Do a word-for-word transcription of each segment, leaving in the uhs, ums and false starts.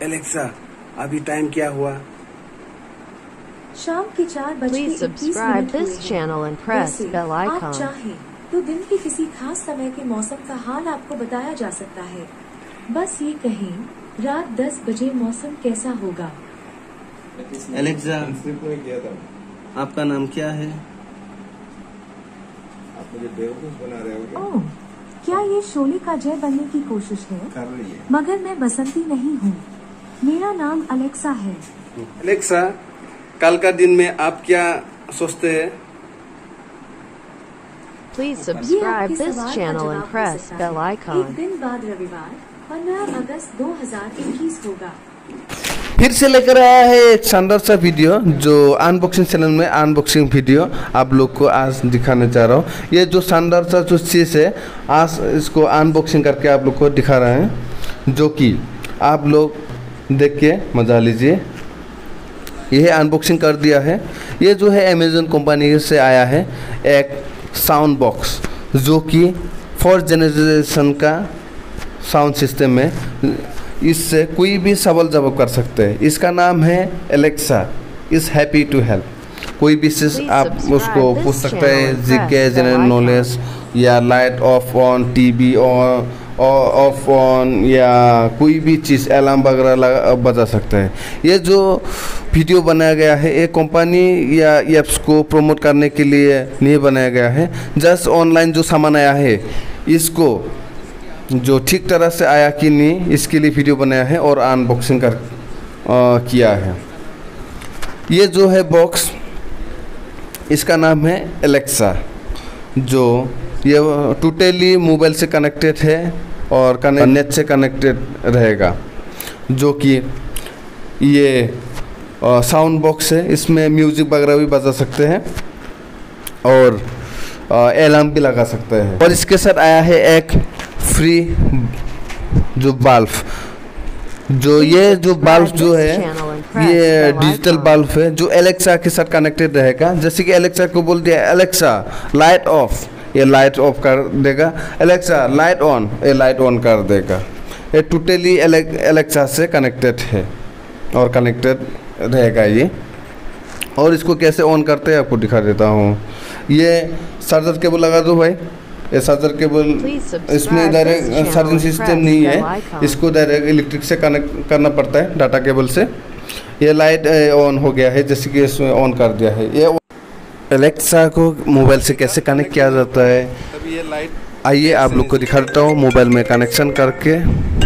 Alexa, अभी time क्या हुआ? शाम के चार बज के इक्कीस मिनट हुए हैं। वैसे आप चाहें तो दिन के किसी खास समय के मौसम का हाल आपको बताया जा सकता है। बस ये कहें रात दस बजे मौसम कैसा होगा। एलेक्सा, आपका नाम क्या है? आप मुझे बेवकूफ बना रहे हो क्या? ओह, क्या ये शोले का जय बनने की कोशिश है? कर रही है। मगर मैं बसंती नहीं हूँ, मेरा नाम अलेक्सा है। एलेक्सा, कल का दिन में आप क्या सोचते हैं? Please subscribe this channel and press bell icon. एक दिन बाद रविवार पंद्रह अगस्त दो हज़ार इक्कीस होगा। फिर से लेकर आया है एक शानदार सा वीडियो जो अनबॉक्सिंग चैनल में अनबॉक्सिंग वीडियो आप लोग को आज दिखाने जा रहा हूँ। ये जो शानदार सा जो चीज़ है आज इसको अनबॉक्सिंग करके आप लोग को दिखा रहे हैं, जो कि आप लोग देख के मजा लीजिए। यह अनबॉक्सिंग कर दिया है। ये जो है अमेज़न कंपनी से आया है एक साउंड बॉक्स, जो कि फोर्थ जनरेशन का साउंड सिस्टम है। इससे कोई भी सवाल जवाब कर सकते हैं। इसका नाम है Alexa is happy to help. कोई भी चीज़ आप उसको पूछ सकते हैं, जीके, जनरल नॉलेज या light off on, TV on off on, या कोई भी चीज़ अलार्म वगैरह बजा सकते हैं। ये जो वीडियो बनाया गया है ये कंपनी या ऐप्स को प्रमोट करने के लिए नहीं बनाया गया है। जस्ट ऑनलाइन जो सामान आया है इसको जो ठीक तरह से आया कि नहीं इसके लिए वीडियो बनाया है और अनबॉक्सिंग कर आ, किया है। ये जो है बॉक्स, इसका नाम है एलेक्सा, जो ये टोटली मोबाइल से कनेक्टेड है और नेट से कनेक्टेड रहेगा। जो कि ये साउंड बॉक्स है, इसमें म्यूज़िक वगैरह भी बजा सकते हैं और अलार्म भी लगा सकते हैं। और इसके साथ आया है एक फ्री जो बल्ब, जो ये जो बल्ब जो है ये डिजिटल बल्ब है जो एलेक्सा के साथ कनेक्टेड रहेगा। जैसे कि एलेक्सा को बोल दिया एलेक्सा लाइट ऑफ, ये लाइट ऑफ कर देगा। एलेक्सा लाइट ऑन, ये लाइट ऑन कर देगा। ये टोटली एलेक्सा से कनेक्टेड है और कनेक्टेड रहेगा ये। और इसको कैसे ऑन करते हैं आपको दिखा देता हूँ। ये चार्जर केबल लगा दो भाई, ये चार्जर केबल, इसमें डायरेक्ट चार्जिंग सिस्टम नहीं है, इसको डायरेक्ट इलेक्ट्रिक से कनेक्ट करना पड़ता है डाटा केबल से। ये लाइट ऑन हो गया है, जैसे कि इसमें ऑन कर दिया है। ये एलेक्सा को मोबाइल से कैसे कनेक्ट किया जाता है ये लाइट, आइए आप लोग को दिखा देता हूँ मोबाइल में कनेक्शन करके।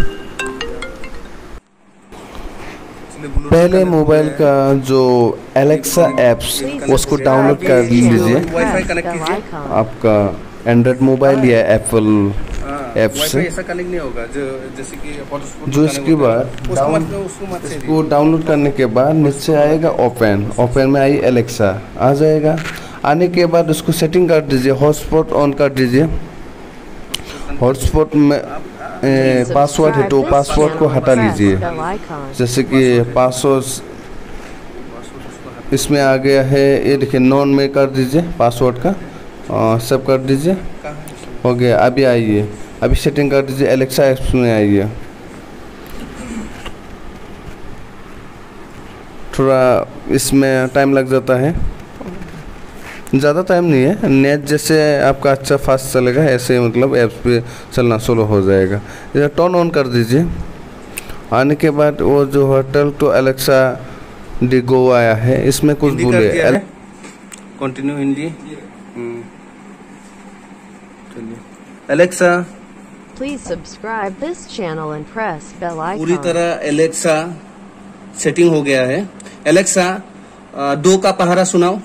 पहले मोबाइल का जो एलेक्सा ऐप्स उसको डाउनलोड कर लीजिए, वाईफाई कनेक्ट कीजिए। आपका एंड्रॉयड मोबाइल या एप्पल ऐप से। ऐसा कनेक्ट नहीं होगा जो जैसे कि हॉटस्पॉट। जो इसके बाद इसको डाउनलोड करने के बाद नीचे आएगा ओपन, ओपन में आई एलेक्सा आ जाएगा। आने के बाद उसको सेटिंग कर दीजिए, हॉटस्पॉट ऑन कर दीजिए। हॉटस्पॉट में पासवर्ड है तो पासवर्ड को हटा लीजिए। जैसे कि पासवर्ड इसमें आ गया है, ये देखिए नॉन में कर दीजिए पासवर्ड का, सब कर दीजिए, हो गया। अभी आइए, अभी सेटिंग कर दीजिए, एलेक्सा ऐप्स में आइए। थोड़ा इसमें टाइम लग जाता है, ज़्यादा टाइम नहीं है। नेट जैसे आपका अच्छा फास्ट चलेगा ऐसे मतलब ऐप्स पे चलना शुरू हो जाएगा। इधर टर्न ऑन कर दीजिए। आने के बाद वो जो होटल तो एलेक्सा डी गो आया है, इसमें कुछ बोले continue Hindi. Alexa Please subscribe this channel and press bell icon. पूरी तरह एलेक्सा सेटिंग हो गया है। एलेक्सा दो का पहाड़ा सुनाओ।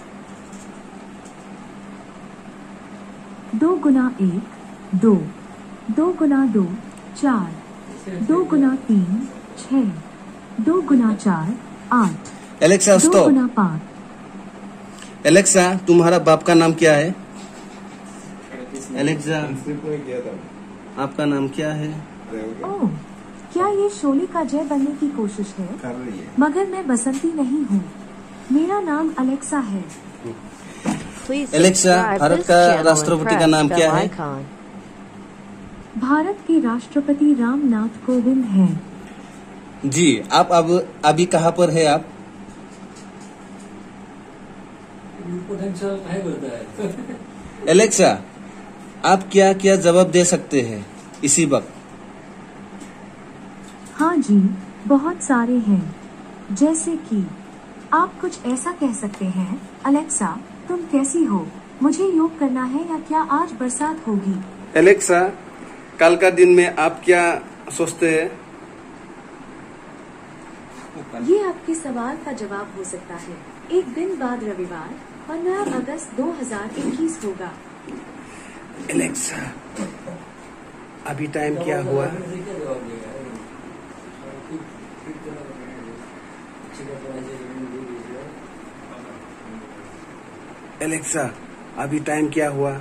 दो गुना एक दो, दो गुना दो चार, दो गुना तीन छः, दो गुना चार आठ, एलेक्सा दो स्टॉप। गुना पाँच। एलेक्सा तुम्हारा बाप का नाम क्या है? एलेक्सा आपका नाम क्या है? ओह, क्या ये शोले का जय बनने की कोशिश है? कर रही है। मगर मैं बसंती नहीं हूँ, मेरा नाम अलेक्सा है। एलेक्सा भारत का राष्ट्रपति का नाम क्या है? भारत के राष्ट्रपति रामनाथ कोविंद हैं। जी, आप अब अभी कहाँ पर है आप? एलेक्सा, आप क्या क्या जवाब दे सकते हैं इसी वक्त? हाँ जी, बहुत सारे हैं। जैसे कि आप कुछ ऐसा कह सकते हैं, अलेक्सा तुम कैसी हो, मुझे योग करना है या क्या आज बरसात होगी। एलेक्सा, कल का दिन में आप क्या सोचते हैं? ये आपके सवाल का जवाब हो सकता है। एक दिन बाद रविवार पंद्रह अगस्त दो हजार इक्कीस होगा। एलेक्सा, अभी टाइम क्या हुआ? एलेक्सा, अभी टाइम क्या हुआ?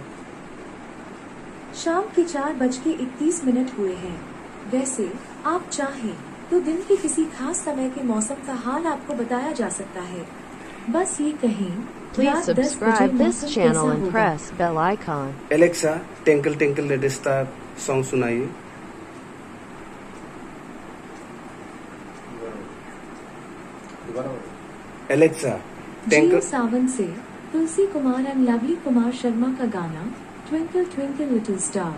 शाम के चार बज के इकतीस मिनट हुए हैं। वैसे आप चाहें तो दिन के किसी खास समय के मौसम का हाल आपको बताया जा सकता है। बस ये कहें, Please subscribe this channel and press bell icon. Alexa, tinkle tinkle little star song सुनाइए। एलेक्सा, जियो टिंकल सावन से तुलसी कुमार एंड लवली कुमार शर्मा का गाना twinkle twinkle little star.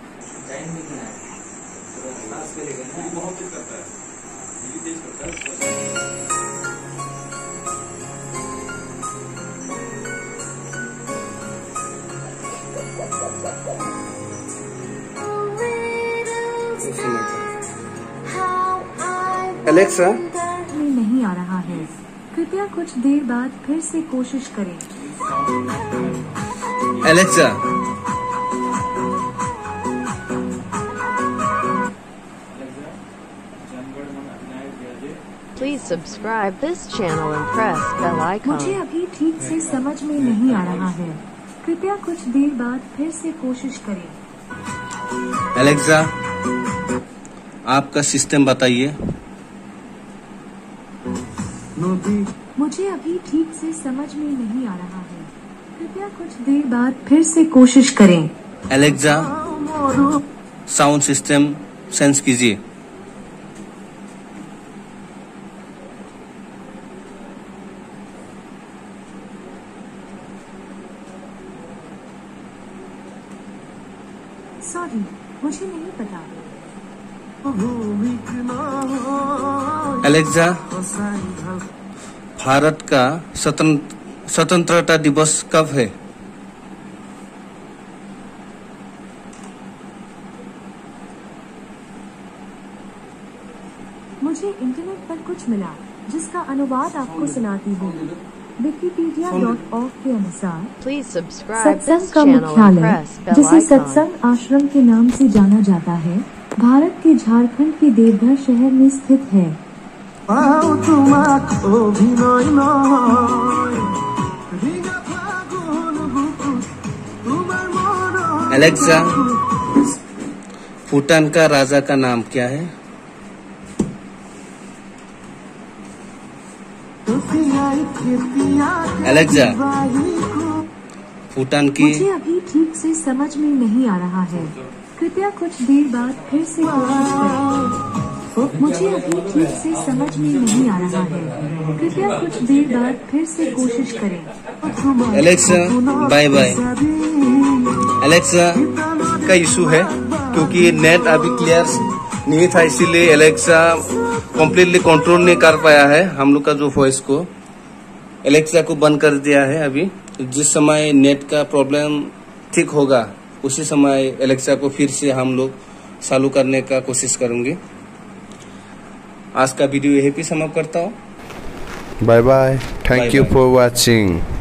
Alexa, में नहीं आ रहा है, कृपया कुछ देर बाद फिर से कोशिश करें। Alexa, Please subscribe this channel and press bell मुझे icon. अभी ठीक से समझ में नहीं आ रहा है, कृपया कुछ देर बाद फिर से कोशिश करें। एलेक्सा, आपका सिस्टम बताइए। मुझे अभी ठीक से समझ में नहीं आ रहा है, कृपया कुछ देर बाद फिर से कोशिश करें। एलेक्सा, साउंड सिस्टम सेंस कीजिए। सॉरी, मुझे नहीं पता। एलेक्सा, भारत का स्वतंत्र स्वतंत्रता दिवस कब है? मुझे इंटरनेट पर कुछ मिला जिसका अनुवाद आपको सुनाती हूँ। विकिपीडिया डॉट ऑर्ग के अनुसार Please subscribe सत्संग this का channel and मुख्यालय, press bell जिसे icon. सत्संग आश्रम के नाम से जाना जाता है, भारत के झारखंड के देवघर शहर में स्थित है। एलेक्सा, भूटान का राजा का नाम क्या है? एलेक्सा, भूटान की मुझे अभी ठीक से समझ में नहीं आ रहा है, कृपया कुछ देर बाद फिर से कोशिश करें। मुझे अभी ठीक से समझ में नहीं आ रहा है, कृपया कुछ देर बाद फिर से कोशिश करें। Alexa, bye bye. एलेक्सा का इशू है क्योंकि नेट अभी क्लियर नहीं था, इसीलिए एलेक्सा कम्प्लीटली कंट्रोल नहीं कर पाया है हम लोग का जो वॉइस को। एलेक्सा को बंद कर दिया है अभी। जिस समय नेट का प्रॉब्लम ठीक होगा उसी समय एलेक्सा को फिर से हम लोग चालू करने का कोशिश करेंगे। आज का वीडियो यहीं पे समाप्त करता हूँ। Bye bye, thank Bye you bye. For watching.